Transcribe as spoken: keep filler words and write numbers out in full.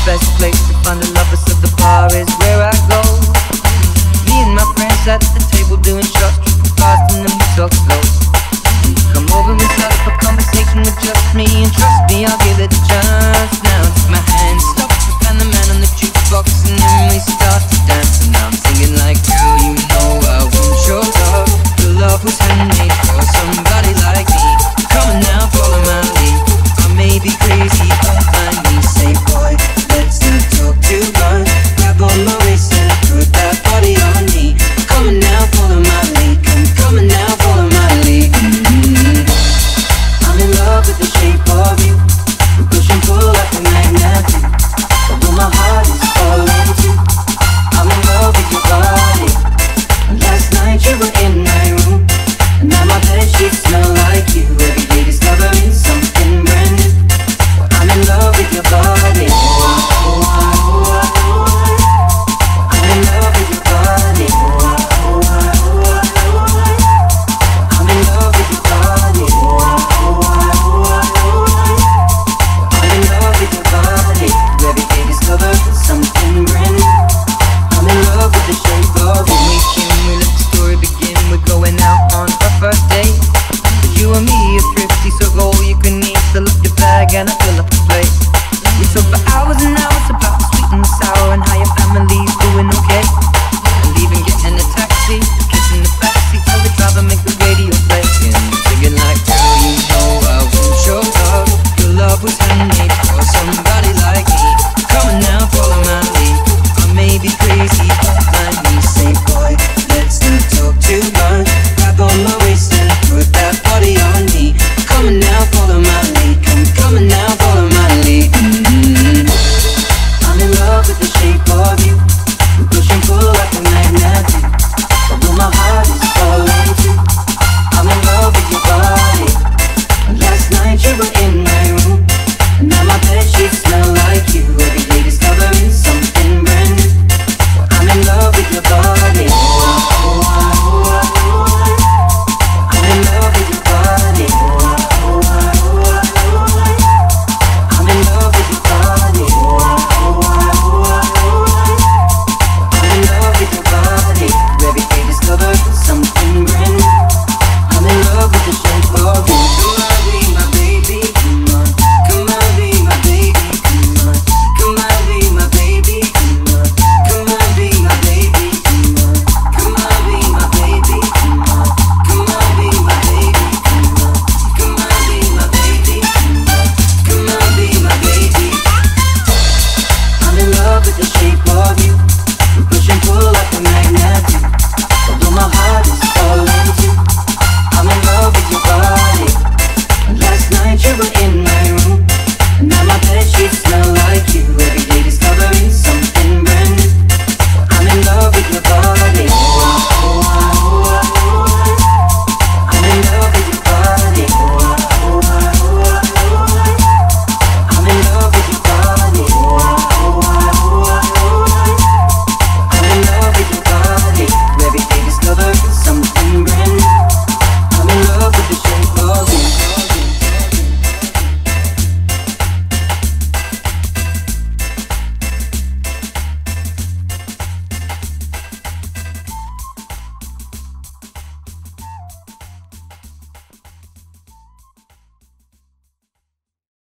best place to find the lovers, so the bar is where I go. Me and my friends at the table doing shots, tripping fast and then we talk slow. Come over and start up a conversation with just me, and trust me, I'll give it a chance. Now it's my hand, stop and the man on the jukebox, and then we start to dance. And now I'm singing like, girl, you know I want your love. The love was handmade for somebody like me. Come on now, follow my lead. I may be crazy, don't mind me. Say, boy, let's not talk too much. Grab on my waist and put that body on me. Come on now, follow my lead. Come, come on now, follow my lead. Mm-hmm. I'm in love with the shape of you. We push and pull like a magnet do. Although my heart is falling too. I'm in love with your body. And last night you were in my room, and now my bedsheets smell like you. Every day discovering something brand new. Well, I'm in love with your body. Oh, oh, oh, oh, oh. I'm in love with your body. Oh, oh, oh, oh, oh. I'm in love with your body. Oh, oh, oh, oh. I'm in love with your body. Every day discovering something brand new. I'm in love with the shape of you. When we came, we let the story begin. We're going out on our first date. You and me are thrifty, so go all you can eat. Fill up your bag and I fill up the plate. We talk for hours and hours about the sweet and the sour, and how your family's doing okay. And even getting a taxi, kissing the backseat, tell the driver make the radio play. And singing like, girl, you know I want your love. Your love was handmade